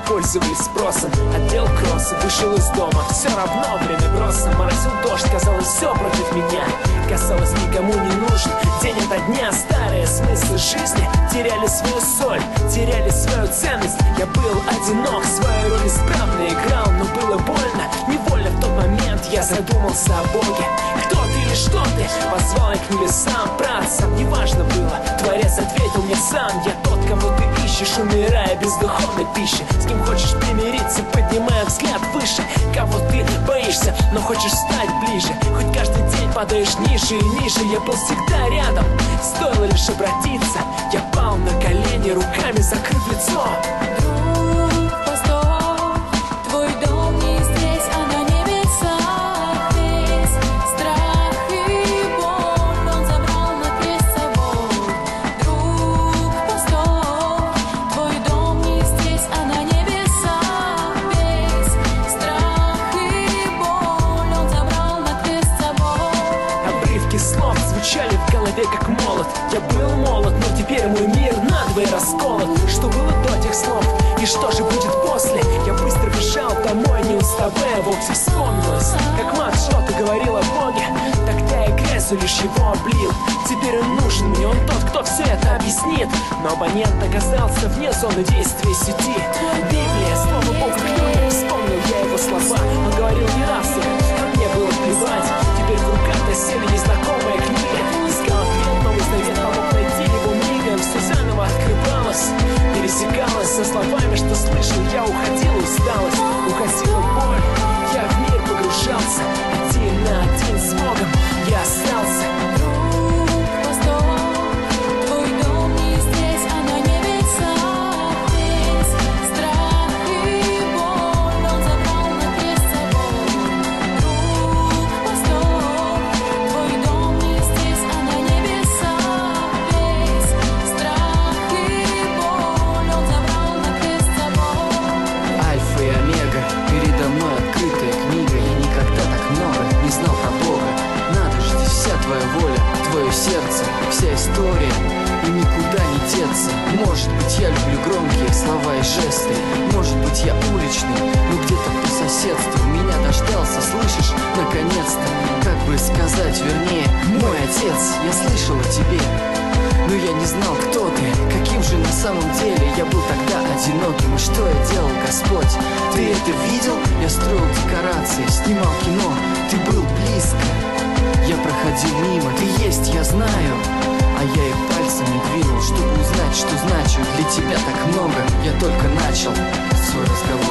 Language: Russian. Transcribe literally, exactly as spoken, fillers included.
пользовались спросом. Отдел кросса, вышел из дома, все равно время бросом. Моросил дождь, казалось, все против меня. Казалось, никому не нужен день ото дня. Старые смыслы жизни теряли свою соль, теряли свою ценность. Я был одинок, свою роль исправно играл, но было больно. Невольно в тот момент я задумался о Боге. Кто ты или что ты? Позвал я к небесам, працам, неважно было. Творец ответил мне сам: я тот, кого ты ищешь, умирая без духовной пищи. С кем хочешь примириться, поднимая взгляд выше. Кого ты боишься, но хочешь стать ближе. Хоть каждый день падаешь ниже и ниже. Я был всегда рядом, стоило лишь обратиться. Я пал на колени, руками закрыв лицо. Слов звучали в голове как молот. Я был молод, но теперь мой мир надвое расколот. Что было до тех слов и что же будет после? Я быстро бежал домой, не уставая. Вовсе вспомнилось, как мать что-то говорил о Боге. Тогда я грязью лишь его облил. Теперь он нужен мне, он тот, кто все это объяснит. Но абонент оказался вне зоны действия сети. Библия, слово Бога к людям, вспомнил я его слова. Он говорил не раз их, а мне было плевать. Теперь в руках досели незнакомая книга. Искал ответ, Новый Завет помог найти его мигом. Все заново открывалось, пересекалось со словами, что слышал. Я уходил, усталость, уходила боль. Я в мир погружался, один на один с Богом я остался. Сердце, вся история, и никуда не деться. Может быть, я люблю громкие слова и жесты. Может быть, я уличный, но где-то по соседству меня дождался, слышишь, наконец-то. Как бы сказать, вернее, мой отец, я слышал о тебе, но я не знал, кто ты, каким же на самом деле. Я был тогда одиноким, и что я делал, Господь? Ты это видел? Я строил декорации, снимал кино, ты был близко. Я проходил мимо, ты есть, я знаю. А я и пальцем не двинул, чтобы узнать, что значит для тебя так много. Я только начал свой разговор.